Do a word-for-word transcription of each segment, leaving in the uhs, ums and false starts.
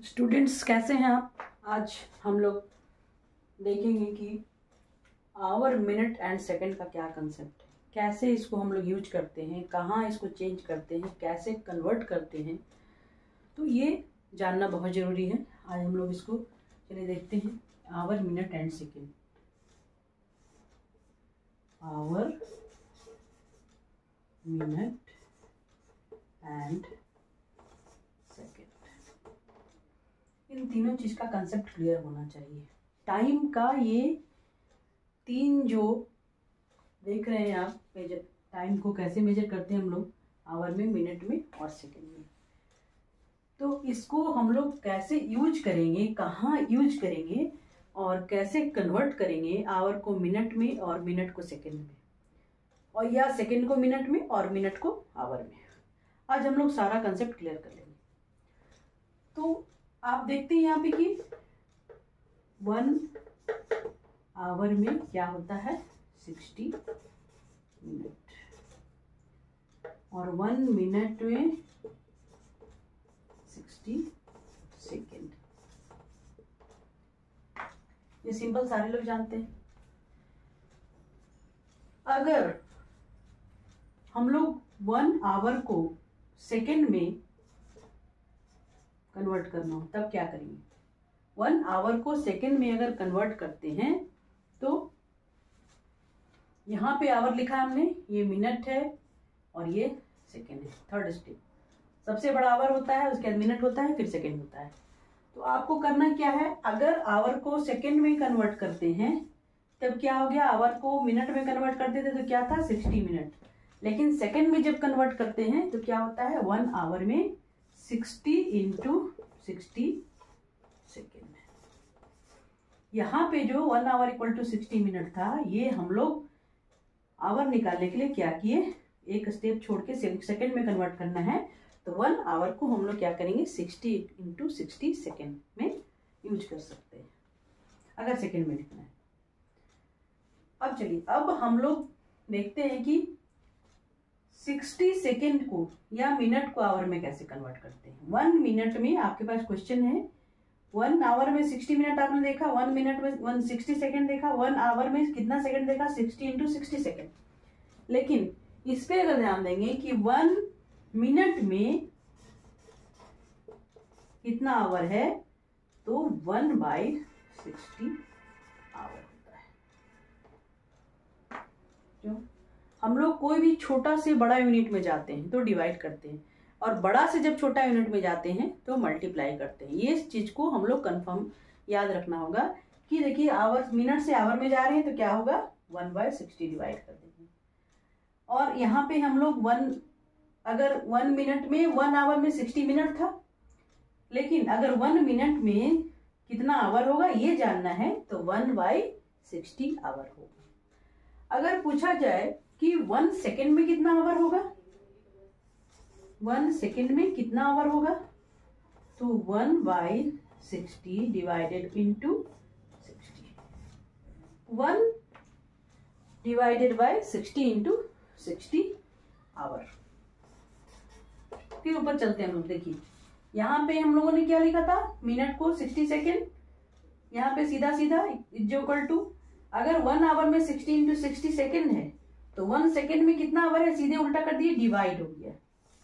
Students कैसे हैं आप। आज हम लोग देखेंगे कि आवर, मिनट एंड सेकंड का क्या कंसेप्ट है, कैसे इसको हम लोग यूज करते हैं, कहाँ इसको चेंज करते हैं, कैसे कन्वर्ट करते हैं। तो ये जानना बहुत ज़रूरी है। आज हम लोग इसको चलिए देखते हैं। Hour, minute and second. Hour, minute and second, इन तीनों चीज का कंसेप्ट क्लियर होना चाहिए। टाइम का ये तीन जो देख रहे हैं आप, मेजर टाइम को कैसे मेजर करते हैं हम लोग, आवर में, मिनट में और सेकंड में। तो इसको हम लोग कैसे यूज करेंगे, कहाँ यूज करेंगे और कैसे कन्वर्ट करेंगे आवर को मिनट में और मिनट को सेकंड में, और या सेकंड को मिनट में और मिनट को आवर में। आज हम लोग सारा कंसेप्ट क्लियर कर लेंगे। तो आप देखते हैं यहाँ पे कि वन आवर में क्या होता है, सिक्सटी मिनट, और वन मिनट में सिक्सटी सेकेंड। ये सिंपल सारे लोग जानते हैं। अगर हम लोग वन आवर को सेकेंड में कन्वर्ट करना हो तब क्या करेंगे। वन आवर को सेकेंड में अगर कन्वर्ट करते हैं तो यहाँ पे आवर लिखा है हमने, ये मिनट है और ये सेकेंड है। थर्ड स्टेप, सबसे बड़ा आवर होता है, उसके बाद मिनट होता है, फिर सेकेंड होता है। तो आपको करना क्या है, अगर आवर को सेकेंड में कन्वर्ट करते हैं तब क्या हो गया, आवर को मिनट में कन्वर्ट करते थे तो क्या था, सिक्सटी मिनट। लेकिन सेकेंड में जब कन्वर्ट करते हैं तो क्या होता है, वन आवर में सिक्सटी इंटू सिक्सटी सेकेंड। यहाँ पे जो one hour equal to sixty minute था, ये हम लोग आवर निकालने के लिए क्या किए, एक स्टेप छोड़ के सेकेंड में कन्वर्ट करना है। तो वन आवर को हम लोग क्या करेंगे, सिक्सटी इंटू सिक्सटी सेकेंड में यूज कर सकते हैं अगर सेकेंड में लिखना है। अब चलिए, अब हम लोग देखते हैं कि सिक्सटी सेकेंड को या मिनट को आवर में कैसे कन्वर्ट करते हैं। वन मिनट में आपके पास क्वेश्चन है, वन आवर में सिक्सटी मिनट आपने देखा, वन मिनट में वन सिक्सटी सेकेंड देखा, वन आवर में कितना सेकेंड देखा, सिक्सटी इंटू सिक्सटी सेकेंड। लेकिन इस पे अगर ध्यान देंगे कि वन मिनट में कितना आवर है, तो वन बाई सिक्सटी आवर होता है। क्यों, हम लोग कोई भी छोटा से बड़ा यूनिट में जाते हैं तो डिवाइड करते हैं, और बड़ा से जब छोटा यूनिट में जाते हैं तो मल्टीप्लाई करते हैं। ये चीज को हम लोग कंफर्म याद रखना होगा कि देखिए, आवर मिनट से आवर में जा रहे हैं तो क्या होगा, वन बाय सिक्सटी डिवाइड कर देंगे। और यहाँ पे हम लोग वन, अगर वन मिनट में, वन आवर में सिक्सटी मिनट था, लेकिन अगर वन मिनट में कितना आवर होगा ये जानना है तो वन बाई सिक्सटी आवर होगा। अगर पूछा जाए कि वन सेकेंड में कितना आवर होगा, वन सेकेंड में कितना आवर होगा, तो one by sixty divided into sixty, one divided by sixty into sixty hour. फिर ऊपर चलते हैं हम लोग। देखिए यहाँ पे हम लोगों ने क्या लिखा था, मिनट को सिक्सटी सेकेंड, यहाँ पे सीधा सीधा इज इक्वल टू, अगर वन आवर में सिक्सटी इंटू सिक्सटी सेकेंड है तो वन सेकेंड में कितना आवर है, सीधे उल्टा कर दिए, डिवाइड हो गया।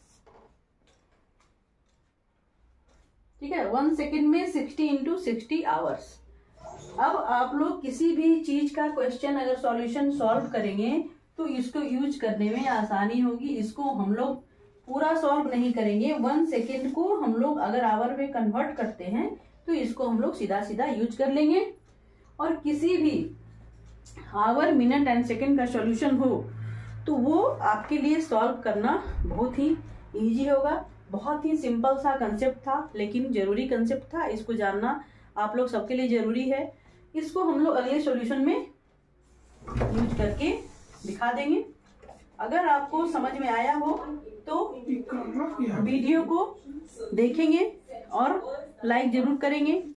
ठीक है, वन सेकेंड में सिक्सटी इंटू सिक्सटी आवर्स। अब आप लोग किसी भी चीज का क्वेश्चन अगर सॉल्यूशन सॉल्व करेंगे तो इसको यूज करने में आसानी होगी। इसको हम लोग पूरा सॉल्व नहीं करेंगे, वन सेकेंड को हम लोग अगर आवर में कन्वर्ट करते हैं तो इसको हम लोग सीधा सीधा यूज कर लेंगे। और किसी भी आवर, मिनट एंड सेकेंड का सॉल्यूशन हो तो वो आपके लिए सॉल्व करना बहुत ही इजी होगा। बहुत ही सिंपल सा कंसेप्ट था, लेकिन जरूरी कंसेप्ट था, इसको जानना आप लोग सबके लिए जरूरी है। इसको हम लोग अगले सॉल्यूशन में यूज करके दिखा देंगे। अगर आपको समझ में आया हो तो वीडियो को देखेंगे और लाइक जरूर करेंगे।